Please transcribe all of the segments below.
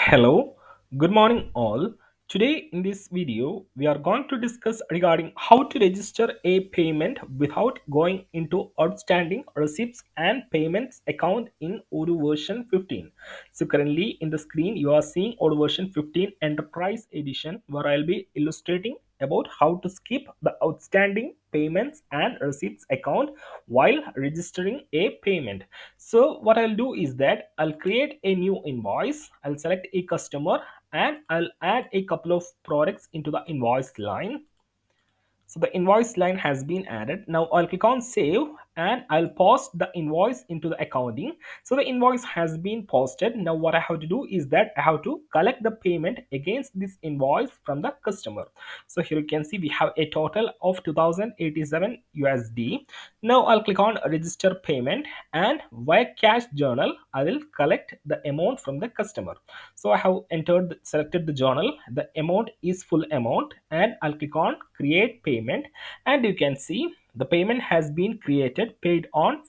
Hello, good morning all. Today in this video we are going to discuss regarding how to register a payment without going into outstanding receipts and payments account in Odoo version 15. So currently in the screen you are seeing Odoo version 15 Enterprise Edition, where I'll be illustrating about how to skip the outstanding payments and receipts account while registering a payment. So what I'll do is that I'll create a new invoice, I'll select a customer, and I'll add a couple of products into the invoice line. So the invoice line has been added. Now I'll click on save and I'll post the invoice into the accounting. So the invoice has been posted. Now what I have to do is that I have to collect the payment against this invoice from the customer. So here you can see we have a total of 2087 USD. Now I'll click on register payment, and via cash journal I will collect the amount from the customer. So I have selected the journal, the amount is full amount, and I'll click on create payment, and you can see the payment has been created, paid on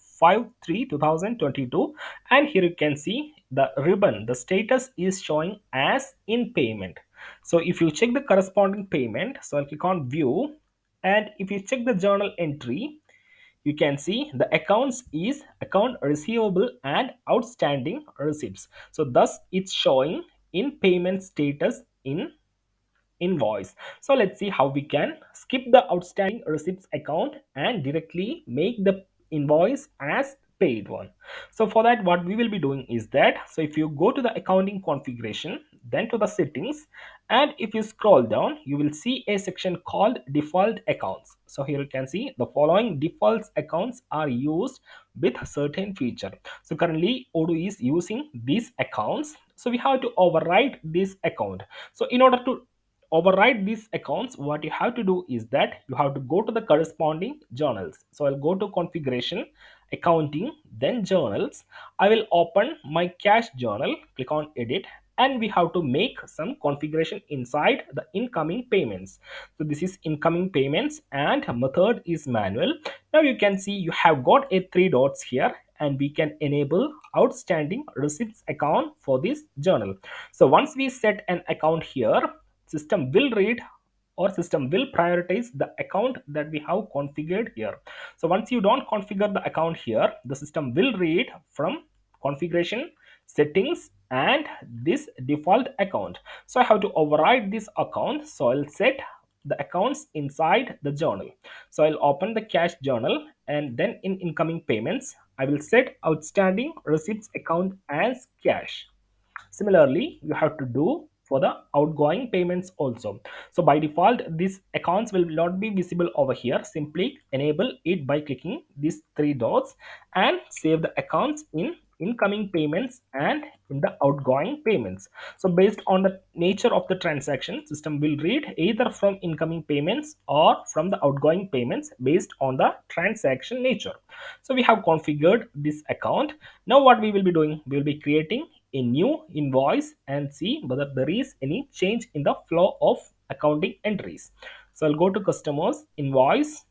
5/3/2022, and here you can see the ribbon, the status is showing as in payment. So if you check the corresponding payment, so I'll click on view, and if you check the journal entry, you can see the accounts is account receivable and outstanding receipts. So thus it's showing in payment status in invoice. So let's see how we can skip the outstanding receipts account and directly make the invoice as paid one. So for that, what we will be doing is that, so if you go to the accounting configuration, then to the settings, and if you scroll down, you will see a section called default accounts. So here you can see the following default accounts are used with certain feature. So currently Odoo is using these accounts, so we have to override this account. So in order to override these accounts, what you have to do is that you have to go to the corresponding journals. So I'll go to configuration, accounting, then journals. I will open my cash journal, click on edit, and we have to make some configuration inside the incoming payments. So this is incoming payments and method is manual. Now you can see you have got a three dots here, and we can enable outstanding receipts account for this journal. So once we set an account here, system will read or system will prioritize the account that we have configured here. So once you don't configure the account here, the system will read from configuration, settings, and this default account. So I have to override this account. So I'll set the accounts inside the journal. So I'll open the cash journal, and then in incoming payments I will set outstanding receipts account as cash. Similarly, you have to do for the outgoing payments also. So by default, these accounts will not be visible over here. Simply enable it by clicking these three dots and save the accounts in incoming payments and in the outgoing payments. So based on the nature of the transaction, system will read either from incoming payments or from the outgoing payments based on the transaction nature. So we have configured this account. Now what we will be doing, we will be creating a new invoice and see whether there is any change in the flow of accounting entries. So I'll go to customers, invoice,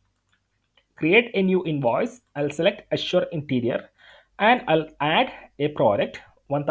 create a new invoice. I'll select assure interior, and I'll add a product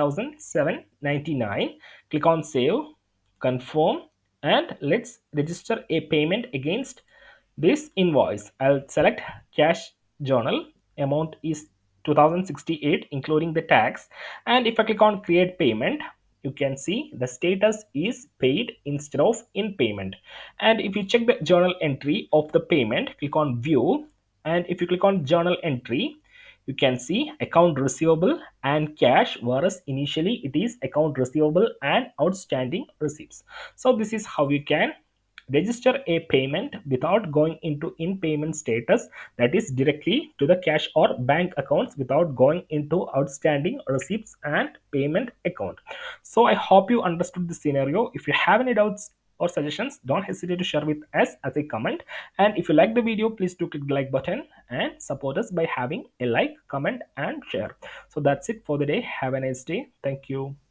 1799. Click on save, confirm, and let's register a payment against this invoice. I'll select cash journal, amount is 2068 including the tax, and if I click on create payment, you can see the status is paid instead of in payment. And if you check the journal entry of the payment, click on view, and if you click on journal entry, you can see account receivable and cash, whereas initially it is account receivable and outstanding receipts. So this is how you can register a payment without going into in payment status, that is directly to the cash or bank accounts without going into outstanding receipts and payment account. So I hope you understood the scenario. If you have any doubts or suggestions, don't hesitate to share with us as a comment, and if you like the video, please do click the like button and support us by having a like, comment, and share. So that's it for the day. Have a nice day. Thank you.